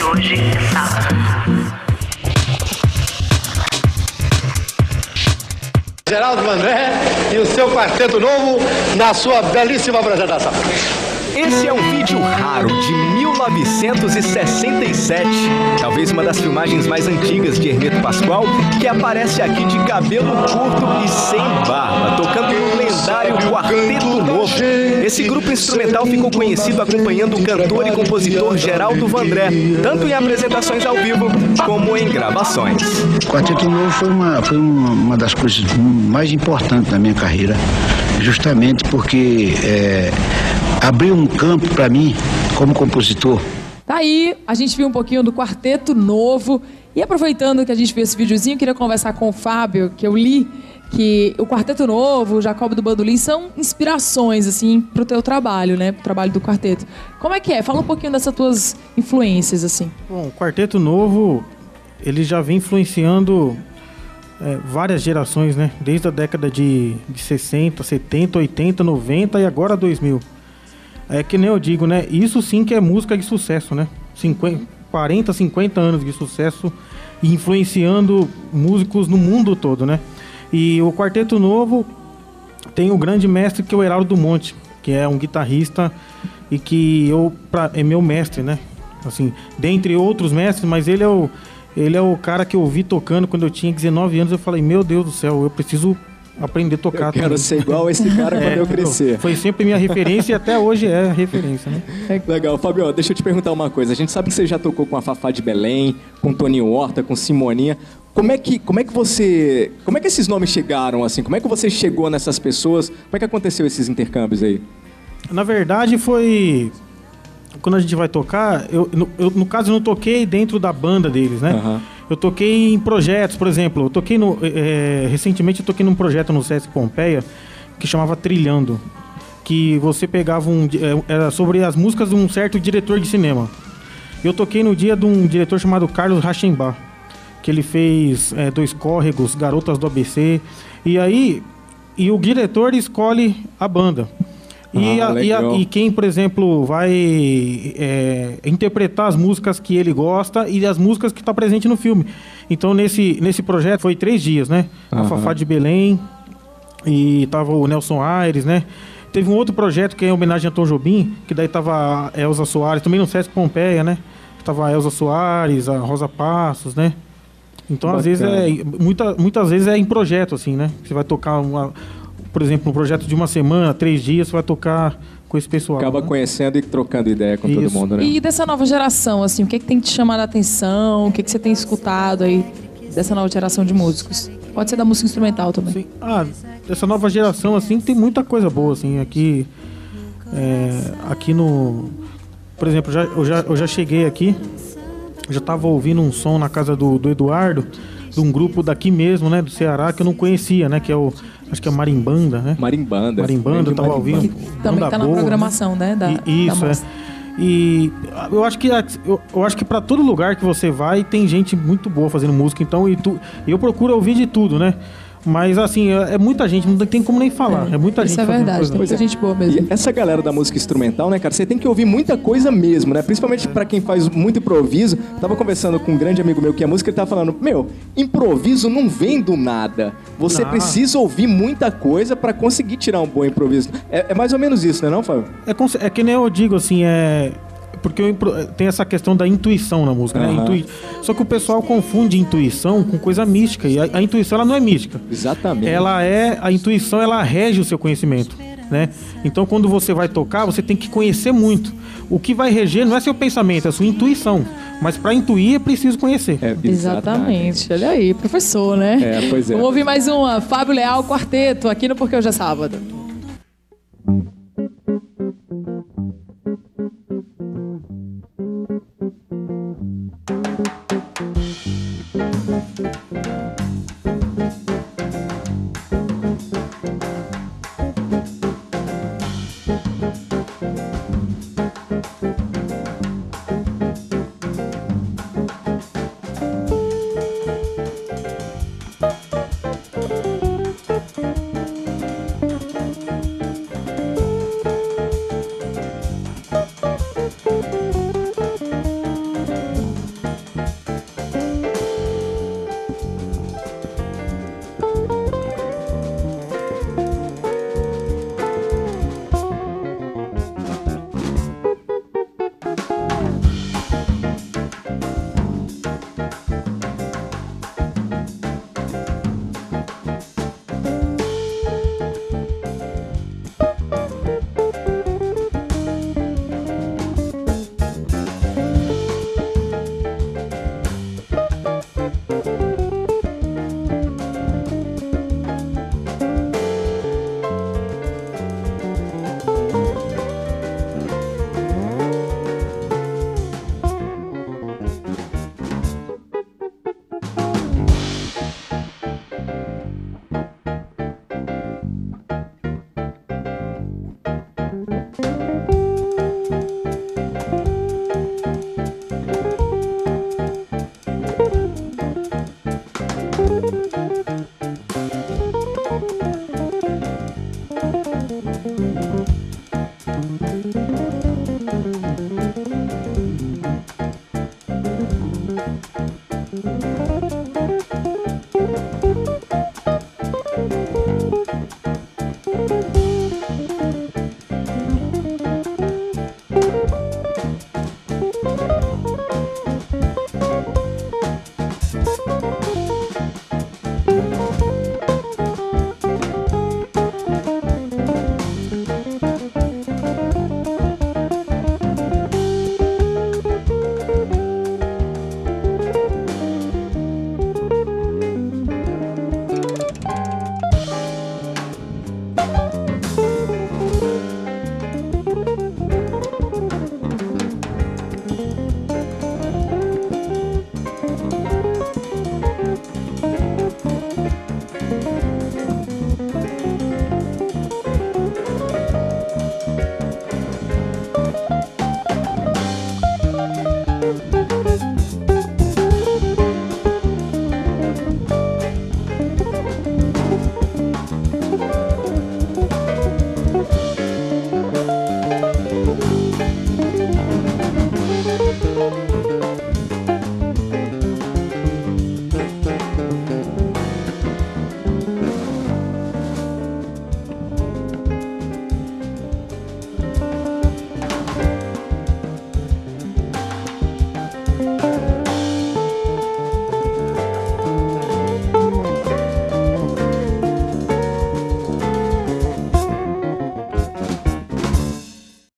hoje é sábado. Geraldo Vandré e o seu quarteto novo na sua belíssima apresentação. Esse é um vídeo raro de 1967, talvez uma das filmagens mais antigas de Hermeto Pascoal, que aparece aqui de cabelo curto e sem barba, tocando no lendário Quarteto Novo. Esse grupo instrumental ficou conhecido acompanhando o cantor e compositor Geraldo Vandré, tanto em apresentações ao vivo como em gravações. O Quarteto Novo foi uma das coisas mais importantes da minha carreira, justamente porque abriu um campo para mim como compositor. Tá aí, a gente viu um pouquinho do Quarteto Novo. E aproveitando que a gente viu esse videozinho, eu queria conversar com o Fábio, que eu li que o Quarteto Novo, o Jacob do Bandolim, são inspirações, assim, pro teu trabalho, né? Pro trabalho do quarteto. Como é que é? Fala um pouquinho dessas tuas influências, assim. Bom, o Quarteto Novo, ele já vem influenciando várias gerações, né? Desde a década de 60, 70, 80, 90 e agora 2000. É que nem eu digo, né? Isso sim que é música de sucesso, né? 40, 50 anos de sucesso e influenciando músicos no mundo todo, né? E o Quarteto Novo tem um grande mestre que é o Heraldo do Monte, que é um guitarrista e que é meu mestre, né? Assim, dentre outros mestres, mas ele é o cara que eu vi tocando quando eu tinha 19 anos. Eu falei, meu Deus do céu, eu preciso aprender a tocar. Eu quero ser igual a esse cara quando eu crescer. Foi sempre minha referência e até hoje é referência, né? Legal. Fabio, deixa eu te perguntar uma coisa. A gente sabe que você já tocou com a Fafá de Belém, com Toninho Horta, com Simoninha. Como é que esses nomes chegaram, assim? Como é que você chegou nessas pessoas? Como é que aconteceu esses intercâmbios aí? Na verdade, foi... Quando a gente vai tocar, no caso, eu não toquei dentro da banda deles, né? Uhum. Eu toquei em projetos, por exemplo, recentemente eu toquei num projeto no Sesc Pompeia que chamava Trilhando, que você pegava era sobre as músicas de um certo diretor de cinema. Eu toquei no dia de um diretor chamado Carlos Rachenbach, que ele fez Dois Córregos, Garotas do ABC, e o diretor escolhe a banda. E quem, por exemplo, vai interpretar as músicas que ele gosta e as músicas que estão presentes no filme. Então, nesse projeto, foi 3 dias, né? A Fafá de Belém e tava o Nelson Aires, né? Teve um outro projeto que é em homenagem a Tom Jobim, que daí tava a Elza Soares, também no Sesc Pompeia, né? Tava a Elza Soares, a Rosa Passos, né? Então, às vezes, muitas vezes é em projeto, assim, né? Você vai tocar por exemplo, um projeto de uma semana, 3 dias, você vai tocar com esse pessoal. Acaba conhecendo e trocando ideia com todo mundo, né? E dessa nova geração, assim, o que tem te chamado a atenção? O que você tem escutado aí dessa nova geração de músicos? Pode ser da música instrumental também. Sim. Dessa nova geração, assim, tem muita coisa boa, assim, aqui no... Por exemplo, eu já cheguei aqui, já estava ouvindo um som na casa do Eduardo, de um grupo daqui mesmo, né, do Ceará, que eu não conhecia, né, que é acho que é Marimbanda, né? Marimbanda, eu tava ouvindo. Também tá na programação, né? Isso, E eu acho que para todo lugar que você vai, tem gente muito boa fazendo música, então, eu procuro ouvir de tudo, né? Mas, assim, é muita gente, não tem como nem falar. É muita gente. Isso é verdade, tem muita gente boa mesmo. E essa galera da música instrumental, né, cara, você tem que ouvir muita coisa mesmo, né? Principalmente pra quem faz muito improviso. Tava conversando com um grande amigo meu que é música, ele tava falando, improviso não vem do nada. Você precisa ouvir muita coisa pra conseguir tirar um bom improviso. É mais ou menos isso, né, não, Fábio? É que nem eu digo, assim, porque tem essa questão da intuição na música, né? Só que o pessoal confunde intuição com coisa mística. E a intuição, ela não é mística. Exatamente. A intuição, ela rege o seu conhecimento, né? Então, quando você vai tocar, você tem que conhecer muito. O que vai reger não é seu pensamento, é a sua intuição. Mas para intuir é preciso conhecer. Exatamente. Olha aí, professor, né? Pois é. Vamos ouvir mais uma. Fábio Leal, Quarteto, aqui no Porque Hoje é Sábado.